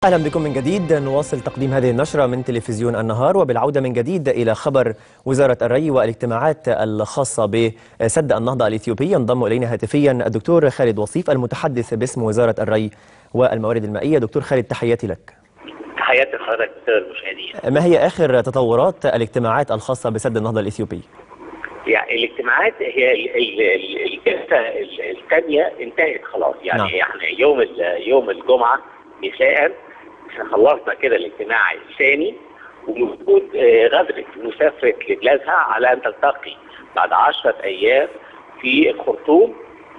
أهلا بكم من جديد. نواصل تقديم هذه النشرة من تلفزيون النهار، وبالعودة من جديد إلى خبر وزارة الري والاجتماعات الخاصة بسد النهضة الإثيوبي. ينضم إلينا هاتفيا الدكتور خالد وصيف المتحدث باسم وزارة الري والموارد المائية. دكتور خالد، تحياتي لك. تحياتي لحضرتك المشاهدين. ما هي آخر تطورات الاجتماعات الخاصة بسد النهضة الإثيوبي؟ يعني الاجتماعات هي الجلسة الثانية انتهت خلاص، يعني نعم. يعني يوم الجمعة مساء احنا خلصنا كده الاجتماع الثاني، وموجود غادرت مسافرة لبلادها على ان تلتقي بعد 10 ايام في الخرطوم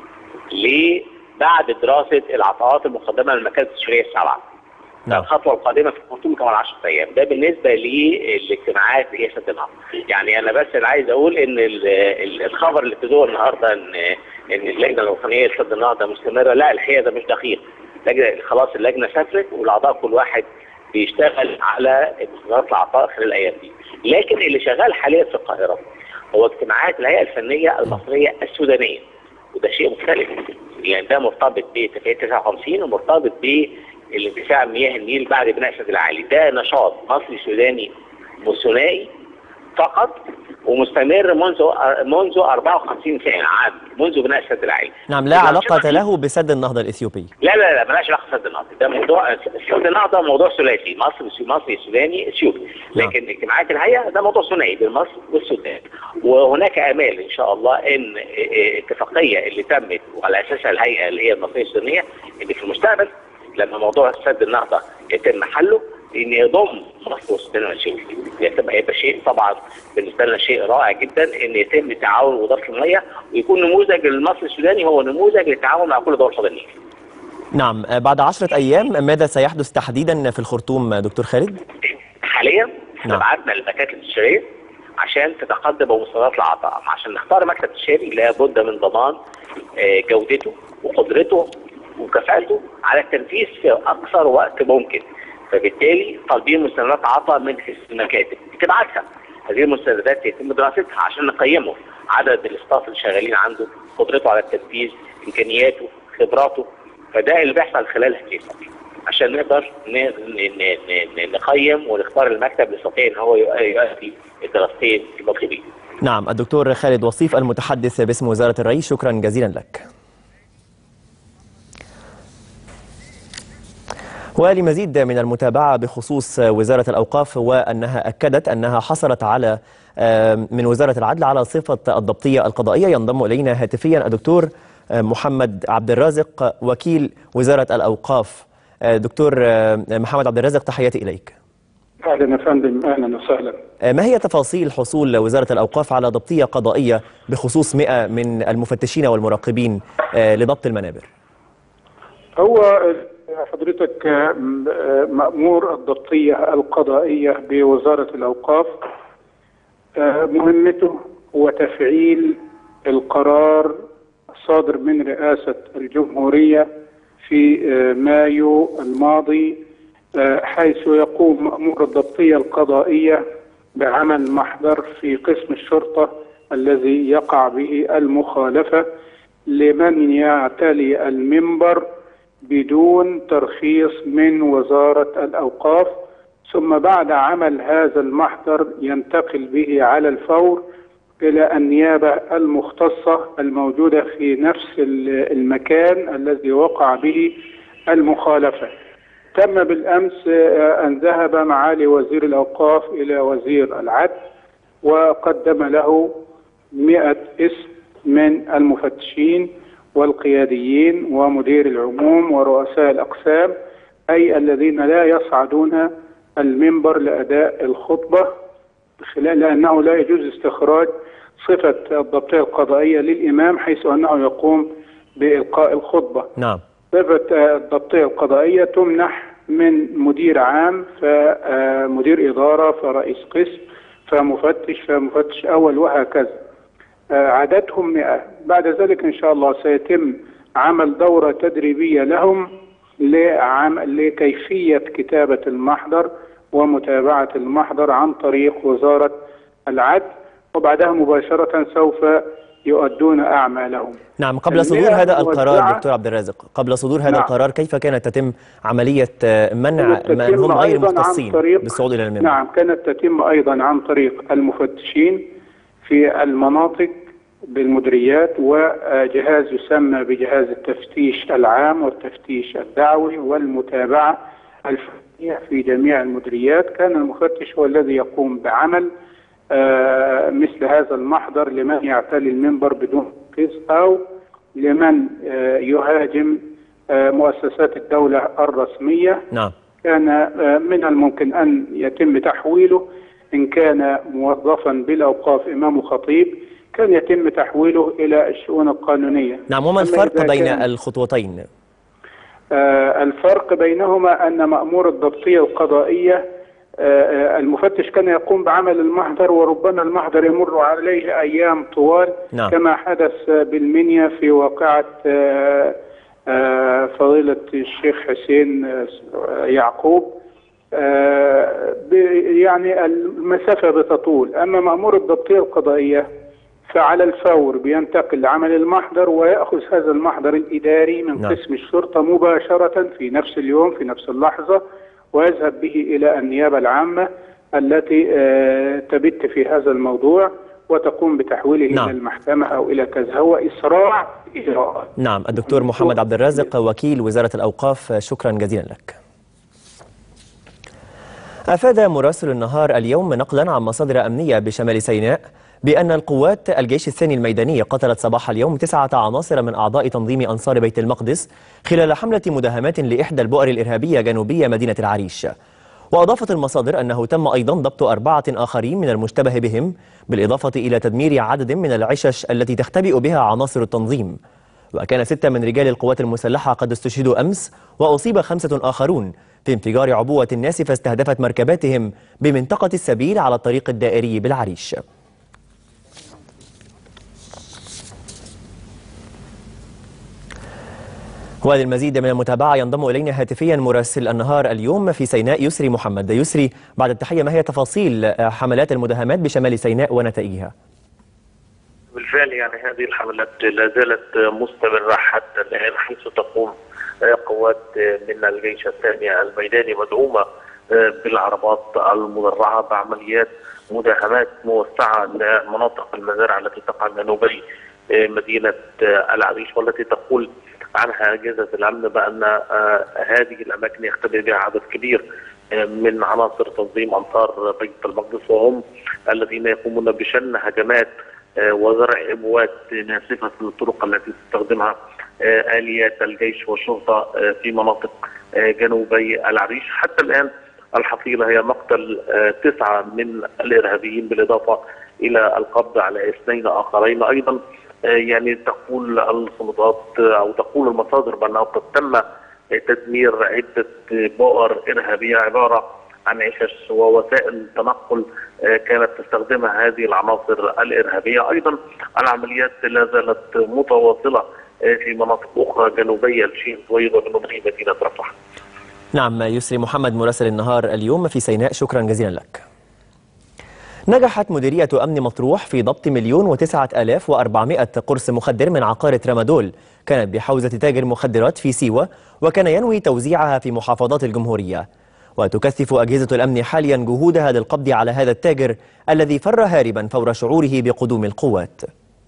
بعد دراسة العطاءات المقدمة للمكاتب التشريعية السبعة. نعم. الخطوة القادمة في الخرطوم كمان 10 ايام. ده بالنسبة للاجتماعات هي سد النهضة. يعني انا بس عايز اقول ان الخبر اللي ابتدوه النهارده ان اللجنة الوطنية لسد النهضة مستمرة، لا الحقيقة ده مش دقيق. خلاص اللجنة سافرت والاعضاء كل واحد بيشتغل على مستندات العطاء خلال الايام دي. لكن اللي شغال حاليا في القاهرة هو اجتماعات الهيئة الفنية المصرية السودانية، وده شيء مختلف. يعني ده مرتبط باتفاقية 59 ومرتبط بالانتفاع مياه النيل بعد بناء السد العالي. ده نشاط مصري سوداني ثنائي فقط ومستمر منذ 54 سنة عام منذ بناء السد العالي. نعم، لا علاقة له بسد النهضة الإثيوبي. لا مالهاش علاقة بسد النهضة. ده موضوع سد النهضة موضوع ثلاثي، مصري سوداني اثيوبي. لكن اجتماعات الهيئة ده موضوع ثنائي بين مصر والسودان. وهناك امال ان شاء الله ان اتفاقية اللي تمت وعلى اساسها الهيئة اللي هي المصرية السودانية ان في المستقبل لما موضوع سد النهضة يتم حله ان يضم مصر والسودان واثيوبيا. هيبقى شيء طبعا بالنسبه لنا شيء رائع جدا ان يتم تعاون وضخ الميه ويكون نموذج للمصري السوداني هو نموذج للتعاون مع كل دول حوض النيل. نعم، بعد 10 أيام ماذا سيحدث تحديدا في الخرطوم دكتور خالد؟ حاليا نعم. بعتنا للمكاتب التشريعيه عشان تتقدم بمستندات العطاء. عشان نختار مكتب تشريعي لابد من ضمان جودته وقدرته وكفاءته على التنفيذ في اقصر وقت ممكن. فبالتالي طالبين مستندات عطاء من المكاتب تبعتها. هذه المستندات يتم دراستها عشان نقيمه، عدد الاستاف اللي شغالين عنده، قدرته على التنفيذ، امكانياته، خبراته. فده اللي بيحصل خلال هذه الفتره عشان نقدر نقيم ونختار المكتب اللي يستطيع ان هو يؤدي الدراستين المطلوبين. نعم، الدكتور خالد وصيف المتحدث باسم وزارة الري، شكرا جزيلا لك. ولمزيد من المتابعة بخصوص وزارة الأوقاف وأنها أكدت أنها حصلت على من وزارة العدل على صفة الضبطية القضائية، ينضم إلينا هاتفيا الدكتور محمد عبد الرازق وكيل وزارة الأوقاف. دكتور محمد عبد الرازق، تحياتي إليك. أهلا يا فندم، أهلا وسهلا. ما هي تفاصيل حصول وزارة الأوقاف على ضبطية قضائية بخصوص 100 من المفتشين والمراقبين لضبط المنابر؟ هو حضرتك مأمور الضبطية القضائية بوزارة الأوقاف مهمته هو تفعيل القرار الصادر من رئاسة الجمهورية في مايو الماضي، حيث يقوم مأمور الضبطية القضائية بعمل محضر في قسم الشرطة الذي يقع به المخالفة لمن يعتلي المنبر بدون ترخيص من وزارة الأوقاف. ثم بعد عمل هذا المحضر ينتقل به على الفور إلى النيابة المختصة الموجودة في نفس المكان الذي وقع به المخالفة. تم بالأمس أن ذهب معالي وزير الأوقاف إلى وزير العدل وقدم له 100 اسم من المفتشين والقياديين ومدير العموم ورؤساء الأقسام، أي الذين لا يصعدون المنبر لأداء الخطبة، لأنه لا يجوز استخراج صفة الضبطية القضائية للإمام حيث أنه يقوم بإلقاء الخطبة. نعم. صفة الضبطية القضائية تمنح من مدير عام، فمدير إدارة، فرئيس قسم، فمفتش أول، وهكذا. عددهم 100. بعد ذلك إن شاء الله سيتم عمل دورة تدريبية لهم لكيفية كتابة المحضر ومتابعة المحضر عن طريق وزارة العدل، وبعدها مباشرة سوف يؤدون أعمالهم. نعم، قبل صدور هذا القرار دكتور عبد الرازق، قبل صدور هذا القرار كيف كانت تتم عملية منع من هم غير مختصين بالصعود إلى المنبر؟ نعم، كانت تتم أيضا عن طريق المفتشين في المناطق بالمديريات، وجهاز يسمى بجهاز التفتيش العام والتفتيش الدعوي والمتابعة الفنية في جميع المديريات. كان المفتش هو الذي يقوم بعمل مثل هذا المحضر لمن يعتلي المنبر بدون قصد أو لمن يهاجم مؤسسات الدولة الرسمية. نعم. كان من الممكن أن يتم تحويله، إن كان موظفا بالأوقاف إمام وخطيب كان يتم تحويله إلى الشؤون القانونية. نعم، وما الفرق بين الخطوتين؟ الفرق بينهما أن مأمور الضبطية القضائية المفتش كان يقوم بعمل المحضر، وربما المحضر يمر عليه أيام طوال. نعم. كما حدث بالمنيا في واقعة فضيلة الشيخ حسين يعقوب، يعني المسافة بتطول. أما مأمور الضبطية القضائية فعلى الفور بينتقل لعمل المحضر، ويأخذ هذا المحضر الإداري من قسم الشرطة مباشرة في نفس اليوم في نفس اللحظة، ويذهب به إلى النيابة العامة التي تبت في هذا الموضوع وتقوم بتحويله إلى المحكمة أو إلى كذا. هو إسراع إجراءات. نعم. الدكتور محمد عبد الرازق وكيل وزارة الأوقاف، شكرا جزيلا لك. أفاد مراسل النهار اليوم نقلا عن مصادر أمنية بشمال سيناء بأن القوات الجيش الثاني الميداني قتلت صباح اليوم 9 عناصر من أعضاء تنظيم أنصار بيت المقدس خلال حملة مداهمات لإحدى البؤر الإرهابية جنوبية مدينة العريش. وأضافت المصادر أنه تم أيضا ضبط 4 آخرين من المشتبه بهم، بالإضافة إلى تدمير عدد من العشش التي تختبئ بها عناصر التنظيم. وكان 6 من رجال القوات المسلحة قد استشهدوا أمس، وأصيب 5 آخرون في انفجار عبوة ناسفة استهدفت مركباتهم بمنطقة السبيل على الطريق الدائري بالعريش. وللمزيد من المتابعة ينضم إلينا هاتفيا مراسل النهار اليوم في سيناء يسري محمد. يسري، بعد التحية، ما هي تفاصيل حملات المداهمات بشمال سيناء ونتائجها؟ بالفعل يعني هذه الحملات لا زالت مستمرة حتى الآن، حيث تقوم قوات من الجيش الثاني الميداني مدعومة بالعربات المدرعة بعمليات مداهمات موسعة لمناطق المزارع التي تقع جنوبي مدينة العريش، والتي تقول عنها أجهزة الأمن بأن هذه الأماكن يختبئ بها عدد كبير من عناصر تنظيم أنصار بيت المقدس، وهم الذين يقومون بشن هجمات وزرع إبوات ناسفة للطرق التي تستخدمها آليات الجيش والشرطة في مناطق جنوبي العريش. حتى الآن الحصيلة هي مقتل 9 من الإرهابيين، بالإضافة إلى القبض على 2 آخرين. أيضا يعني تقول السلطات أو تقول المصادر بأنه قد تم تدمير عدة بؤر إرهابية عبارة عن عشش ووسائل تنقل كانت تستخدمها هذه العناصر الإرهابية. أيضا العمليات لا زالت متواصلة في مناطق أخرى جنوبية الشيخ زويد وجنوبي مدينة رفح. نعم، يسري محمد مراسل النهار اليوم في سيناء، شكرا جزيلا لك. نجحت مديرية أمن مطروح في ضبط 1,009,400 قرص مخدر من عقارة رمادول كانت بحوزة تاجر مخدرات في سيوة، وكان ينوي توزيعها في محافظات الجمهورية. وتكثف أجهزة الأمن حاليا جهودها للقبض على هذا التاجر الذي فر هاربا فور شعوره بقدوم القوات.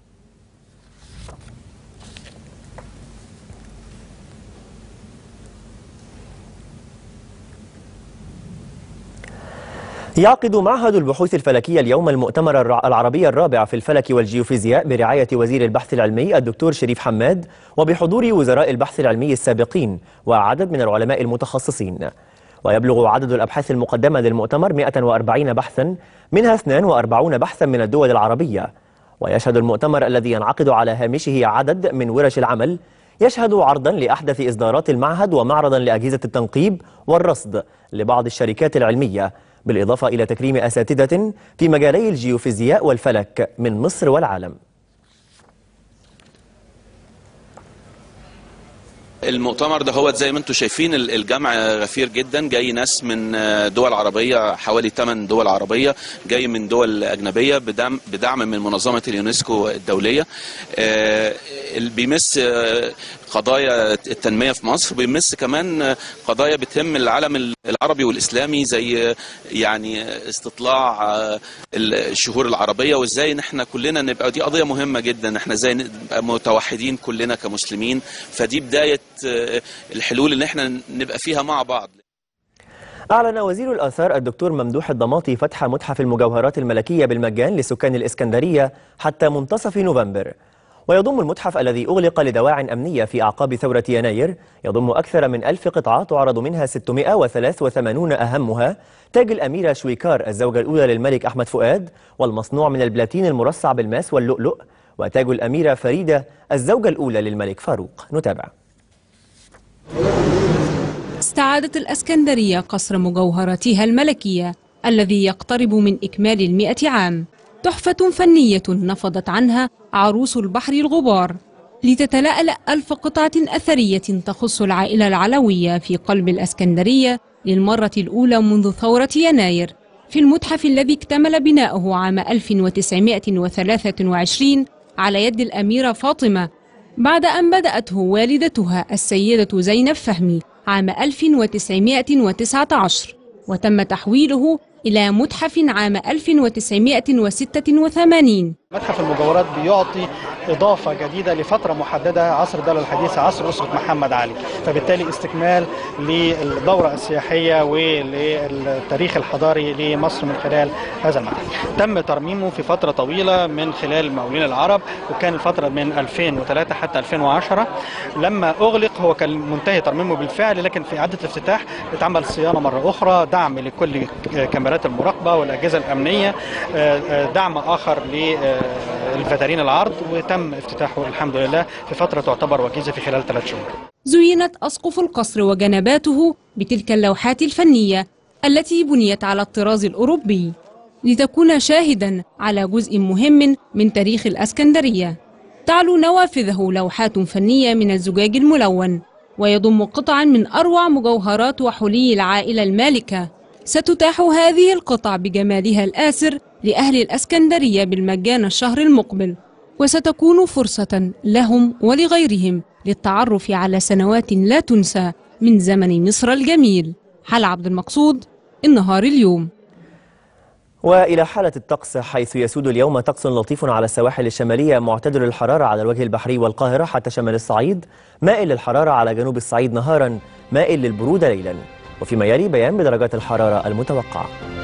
يعقد معهد البحوث الفلكية اليوم المؤتمر العربي الرابع في الفلك والجيوفيزياء برعاية وزير البحث العلمي الدكتور شريف حماد، وبحضور وزراء البحث العلمي السابقين وعدد من العلماء المتخصصين. ويبلغ عدد الأبحاث المقدمة للمؤتمر 140 بحثا، منها 42 بحثا من الدول العربية. ويشهد المؤتمر الذي ينعقد على هامشه عدد من ورش العمل يشهد عرضا لأحدث إصدارات المعهد ومعرضا لأجهزة التنقيب والرصد لبعض الشركات العلمية، بالإضافة إلى تكريم أساتذة في مجالي الجيوفيزياء والفلك من مصر والعالم. المؤتمر ده هو زي ما انتم شايفين الجمع غفير جدا، جاي ناس من دول عربية، حوالي 8 دول عربية، جاي من دول أجنبية بدعم من منظمة اليونسكو الدولية. بيمس قضايا التنمية في مصر، بيمس كمان قضايا بتهم العالم العربي والإسلامي، زي يعني استطلاع الشهور العربية، وازاي ان احنا كلنا نبقى، دي قضية مهمة جدا، احنا ازاي نبقى متوحدين كلنا كمسلمين. فدي بداية الحلول اللي احنا نبقى فيها مع بعض. أعلن وزير الآثار الدكتور ممدوح الضماطي فتح متحف المجوهرات الملكية بالمجان لسكان الإسكندرية حتى منتصف نوفمبر. ويضم المتحف الذي أغلق لدواع أمنية في أعقاب ثورة يناير يضم أكثر من 1000 قطعة تعرض منها 683 أهمها تاج الأميرة شويكار الزوجة الأولى للملك أحمد فؤاد والمصنوع من البلاتين المرصع بالماس واللؤلؤ، وتاج الأميرة فريدة الزوجة الأولى للملك فاروق. نتابع. استعادت الإسكندرية قصر مجوهراتها الملكية الذي يقترب من إكمال 100 عام، تحفة فنية نفضت عنها عروس البحر الغبار لتتلألأ 1000 قطعة أثرية تخص العائلة العلوية في قلب الإسكندرية للمرة الأولى منذ ثورة يناير، في المتحف الذي اكتمل بناؤه عام 1923 على يد الأميرة فاطمة بعد أن بدأته والدتها السيدة زينب فهمي عام 1919، وتم تحويله إلى متحف عام 1986. متحف المجوهرات بيعطي إضافة جديدة لفترة محددة، عصر الدولة الحديثة، عصر أسرة محمد علي، فبالتالي استكمال للدورة السياحية وللتاريخ الحضاري لمصر من خلال هذا المتحف. تم ترميمه في فترة طويلة من خلال المقاولين العرب، وكان الفترة من 2003 حتى 2010. لما أغلق هو كان منتهي ترميمه بالفعل، لكن في إعادة الافتتاح اتعمل صيانة مرة أخرى، دعم لكل كاميرات المراقبة والأجهزة الأمنية، دعم آخر للفترين العرض، وتم افتتاحه الحمد لله في فترة تعتبر وجيزة في خلال 3 شهور. زينت أسقف القصر وجنباته بتلك اللوحات الفنية التي بنيت على الطراز الأوروبي لتكون شاهدا على جزء مهم من تاريخ الإسكندرية. تعلو نوافذه لوحات فنية من الزجاج الملون، ويضم قطعا من أروع مجوهرات وحلي العائلة المالكة. ستتاح هذه القطع بجمالها الآسر لأهل الإسكندرية بالمجان الشهر المقبل، وستكون فرصة لهم ولغيرهم للتعرف على سنوات لا تنسى من زمن مصر الجميل. حلا عبد المقصود، النهار اليوم. وإلى حالة الطقس، حيث يسود اليوم طقس لطيف على السواحل الشمالية معتدل الحرارة على الوجه البحري والقاهرة حتى شمال الصعيد، مائل للحرارة على جنوب الصعيد نهارا، مائل للبرودة ليلا، وفيما يلي بيان بدرجات الحرارة المتوقعة.